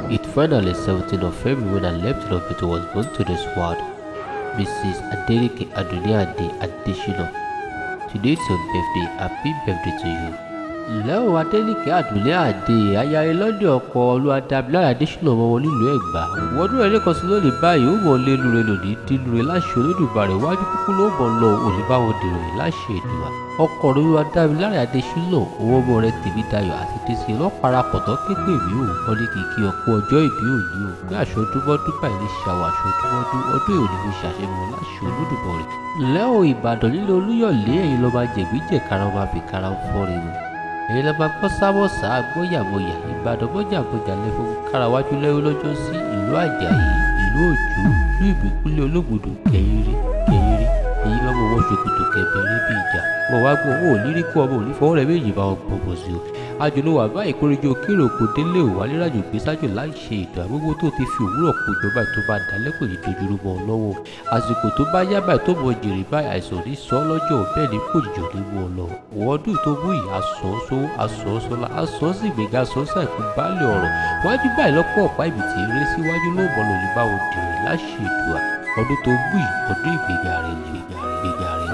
It finally 17th of February when an 11th of it was born to this world, Mrs. Adeleke Aduniade Adeshina. Today is your birthday. Happy birthday to you. Lẹ́wọ̀n Adeleke Aduniade ayáyé lọ́dọ̀ ọkọ Olúwadámiláre Adésínà ọmọ wọn nílùú Ẹ̀gbá. Wọ́dún rẹ̀ lẹ́kọ̀ọ́ sí lónìí báyìí ó mọ̀ lẹ́nu rẹ̀ lòdì dínú rẹ̀ láṣẹ Olódùmarè wájú kúkú ló mọ̀ lọ òní báwọn dèrò rẹ̀ láṣẹ Èdùà. Ọkọ Olúwadámiláre Adésínà owó ọmọ rẹ̀ Tèmídayọ̀ àti Désiré lọ́parapọ̀ tó képe mi ò wọ́n ní kìkì ọ̀pọ̀ ọjọ́ ìbí òní o pé aṣọdúnmọ́dún báyìí ní ṣàwọ̀ aṣọdúnmọ́dún ọdún òní fi ṣàṣemọ láṣẹ Olódùmarè. Lẹ́wọ̀n Ìbàdàn nílé Olúyọ̀lé ẹ̀yin ló máa jẹ̀gbí jẹ̀kára ọmọ àfikàrà ń fọ́rin o. Èyí ló máa gbọ́ sábọ̀sá gbóyàmóyà Ìbàdàn bójàbójà lẹ́fọ́ kárawájú lẹ́rú lọ́jọ́ sí ìlú Àjàyí ìlú Òjó ìlú Ìbíkúnlẹ̀ Ológbòdò kẹyìnrí èyí lọ́mọ owó ṣòkòtò kẹbẹ̀rẹ̀ bí ìjà mọ̀ wá gbọ́ ò lírí kó ọmọ òní fọwọ́ rẹ̀ méjì bá wọn gbọ́mọ̀ sí o. àjùlọ wà bá ìkórèjọ kéré òkú délé ò wálé rájò gbé sájò láì ṣe ètò àgbégbó tó ti fi òwúrọ̀ kójọ báyìí tó bá dalẹ́ kò ní dojúrú mọ́ ọ lọ́wọ́ àsìkò tó bá yá báyìí tó mọ jèrè báyìí àìsàn ní sọ lọ́jọ́ bẹ́ẹ̀ ni kò jìjọ ní mọ́ ọ lọ. ọdún tó mú yìí asọ̀ọ́sọ́ asọ̀ọ́sọ́lá asọ̀ọ́sì gbẹ̀gà asọ̀ọ́sà ìkú bálẹ̀ ọ̀rọ̀ wájú báyìí lọ́pọ̀ ọ̀pá ibi tí eré síwájú ló mọ́ lòlí báwo dèrè láṣẹ Èdùà ọdún tó mú yìí ọdún ìgbéga rẹ̀